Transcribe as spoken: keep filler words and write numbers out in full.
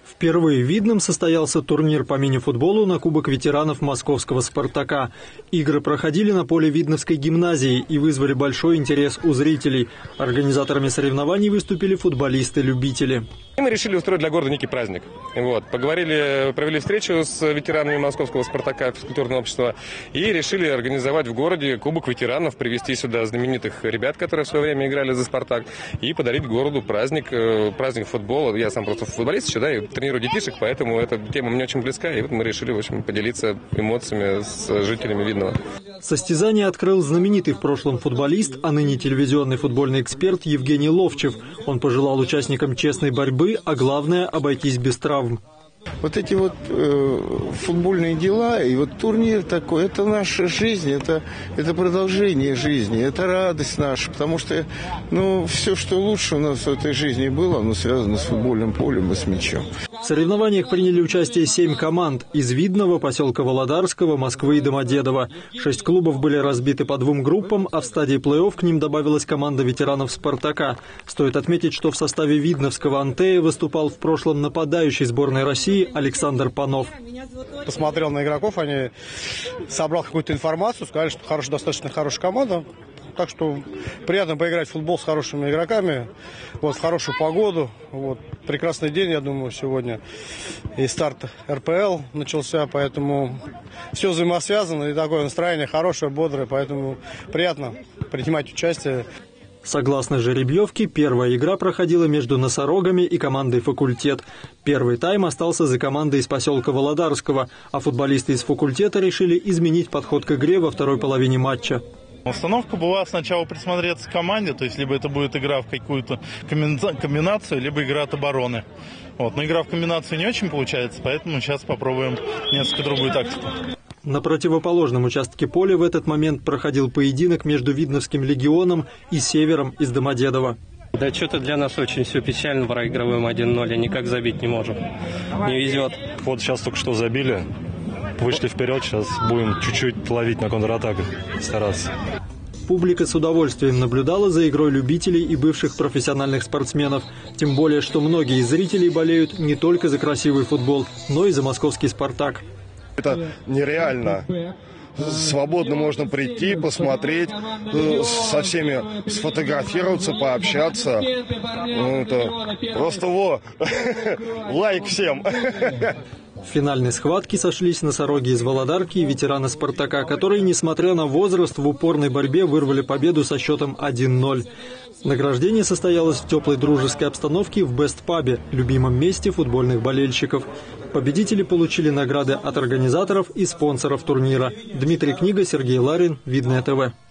Впервые в Видном состоялся турнир по мини-футболу на Кубок ветеранов московского «Спартака». Игры проходили на поле Видновской гимназии и вызвали большой интерес у зрителей. Организаторами соревнований выступили футболисты-любители. Мы решили устроить для города некий праздник. Вот. Поговорили, провели встречу с ветеранами московского «Спартака», физкультурного общества, и решили организовать в городе Кубок ветеранов, привезти сюда знаменитых ребят, которые в свое время играли за «Спартак», и подарить городу праздник, праздник футбола. Я сам просто футболист еще, да, и тренирую детишек, поэтому эта тема мне очень близка, и вот мы решили, в общем, поделиться эмоциями с жителями Видного. Состязание открыл знаменитый в прошлом футболист, а ныне телевизионный футбольный эксперт Евгений Ловчев. Он пожелал участникам честной борьбы, а главное – обойтись без травм. Вот эти вот э, футбольные дела и вот турнир такой, это наша жизнь, это, это продолжение жизни, это радость наша, потому что ну, все, что лучше у нас в этой жизни было, оно связано с футбольным полем и с мячом. В соревнованиях приняли участие семь команд из Видного, поселка Володарского, Москвы и Домодедово. Шесть клубов были разбиты по двум группам, а в стадии плей-офф к ним добавилась команда ветеранов «Спартака». Стоит отметить, что в составе видновского «Антея» выступал в прошлом нападающий сборной России Александр Панов. Посмотрел на игроков, они собрал какую-то информацию, сказали, что хорошая, достаточно хорошая команда. Так что приятно поиграть в футбол с хорошими игроками, вот, в хорошую погоду. Вот, прекрасный день, я думаю, сегодня. И старт эр пэ эл начался, поэтому все взаимосвязано. И такое настроение хорошее, бодрое, поэтому приятно принимать участие. Согласно жеребьевке, первая игра проходила между «Носорогами» и командой «Факультет». Первый тайм остался за командой из поселка Володарского, а футболисты из «Факультета» решили изменить подход к игре во второй половине матча. Установка была сначала присмотреться к команде, то есть либо это будет игра в какую-то комбинацию, либо игра от обороны. Вот. Но игра в комбинацию не очень получается, поэтому сейчас попробуем несколько другую тактику. На противоположном участке поля в этот момент проходил поединок между Видновским легионом и Севером из Домодедова. Да что-то для нас очень все печально, проигрываем один ноль, а никак забить не можем. Не везет. Вот сейчас только что забили, вышли вперед, сейчас будем чуть-чуть ловить на контратаках, стараться. Публика с удовольствием наблюдала за игрой любителей и бывших профессиональных спортсменов. Тем более, что многие из зрителей болеют не только за красивый футбол, но и за московский «Спартак». Это нереально. Свободно можно прийти, посмотреть, со всеми сфотографироваться, пообщаться. Ну, это просто во! Лайк всем! В финальной схватке сошлись носороги из Володарки и ветераны «Спартака», которые, несмотря на возраст, в упорной борьбе вырвали победу со счетом один ноль. Награждение состоялось в теплой дружеской обстановке в Бест-пабе, любимом месте футбольных болельщиков. Победители получили награды от организаторов и спонсоров турнира. Дмитрий Книга, Сергей Ларин, Видное ТВ.